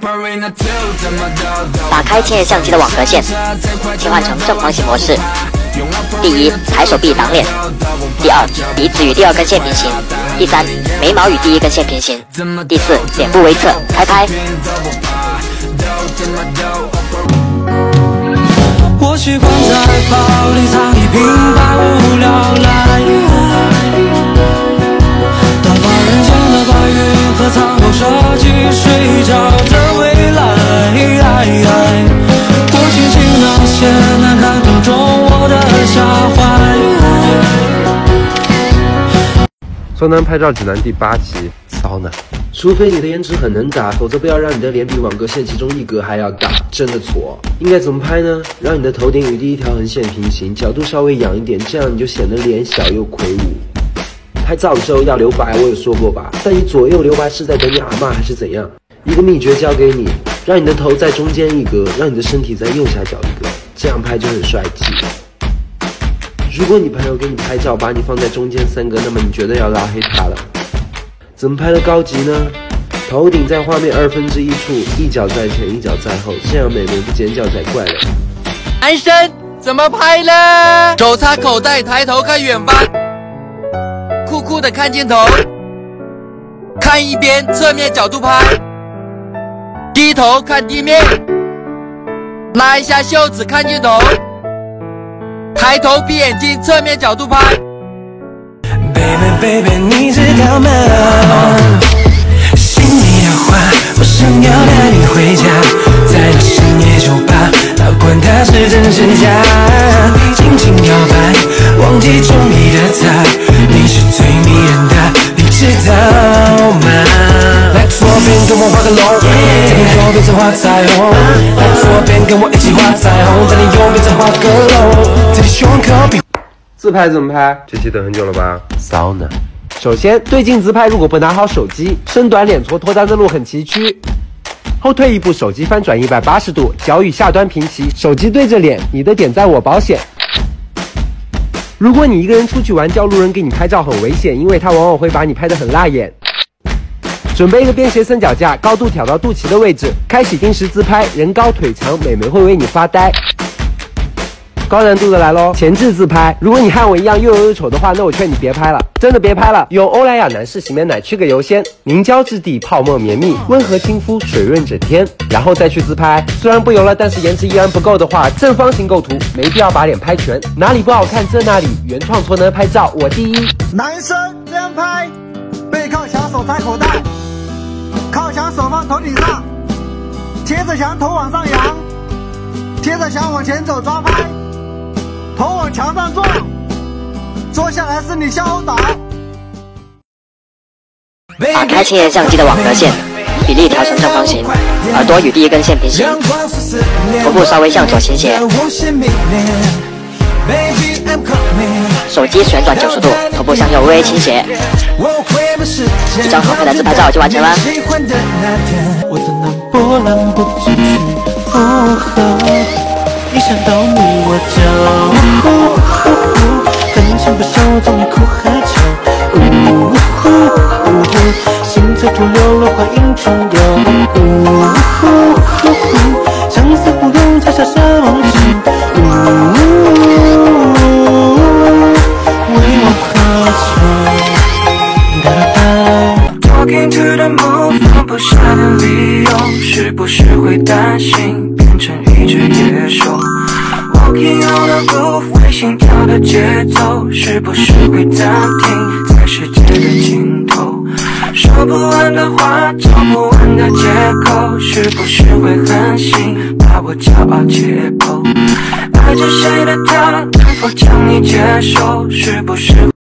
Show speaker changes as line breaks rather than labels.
打开千叶相机的网格线，切换成正方形模式。第一，抬手臂挡脸；第二，鼻子与第二根线平行；第三，眉毛与第一根线平行；第四，脸部微侧，开拍。
我习惯在包里藏一瓶百无聊赖，短发人间的白云和苍狗设计睡着的未来。我轻轻那些难堪正中我的下怀。
骚男拍照指南第8期，骚男。除非你的颜值很能打，否则不要让你的脸比网格线其中一格还要大，真的错。应该怎么拍呢？让你的头顶与第一条横线平行，角度稍微仰一点，这样你就显得脸小又魁梧。拍照的时候要留白，我有说过吧？但你左右留白是在等你阿嬷还是怎样？一个秘诀教给你，让你的头在中间一格，让你的身体在右下角一格，这样拍就很帅气。如果你朋友给你拍照，把你放在中间3格，那么你绝对要拉黑他了。怎么拍的高级呢？头顶在画面1/2处，一脚在前，一脚在后，这样美眉不尖叫才怪了。
男生怎么拍呢？手插口袋，抬头看远方，酷酷的看镜头，看一边，侧面角度拍，低头看地面，拉一下袖子看镜头，抬头闭眼睛，侧面角度拍。
Baby， 你知道吗？心里的话，我想要带你回家，在那深夜酒吧，管它是真是假，轻轻摇摆，忘记中意的他，你是最迷人的，你知道吗？来左边跟我画个龙，在你右边再画彩虹，来左边跟我一起画彩虹，在你右边再画个龙，在你胸口比。
自拍怎么拍？这期等很久了吧？骚呢。首先，对镜自拍如果不拿好手机，身短脸矬脱单的路很崎岖。后退一步，手机翻转180度，脚与下端平齐，手机对着脸，你的点在我保险。如果你一个人出去玩，叫路人给你拍照很危险，因为他往往会把你拍得很辣眼。准备一个便携三脚架，高度挑到肚脐的位置，开启定时自拍，人高腿长，美眉会为你发呆。高难度的来咯，前置自拍。如果你和我一样又油又丑的话，那我劝你别拍了，真的别拍了。用欧莱雅男士洗面奶去个油先，凝胶质地，泡沫绵密，温和亲肤，水润整天，然后再去自拍。虽然不油了，但是颜值依然不够的话，正方形构图，没必要把脸拍全，哪里不好看遮哪里。原创搓呢拍照我第一。
男生这样拍，背靠墙，手插口袋，靠墙手放头顶上，贴着墙头往上扬，贴着墙往前走抓拍。头往墙上撞，坐下来是你向后倒。
打开千叶相机的网格线，比例调成正方形，耳朵与第一根线平行，头部稍微向左倾斜，手机旋转90度，头部向右微微倾斜，一张好看的自拍照就完成了。
一想到你我就很想把手从你裤和翘，心在土流了，话音重游，相思互动才傻傻忘情，为我喝酒。Talking to the moon， 放不下的理由，是不是会担心变成一只野兽 ？Walking on the roof， 为心跳的节奏，是不是会暂停在世界的尽头？说不完的话，找不完的借口，是不是会狠心把我骄傲解剖？爱着谁的他，能否将你接受？是不是？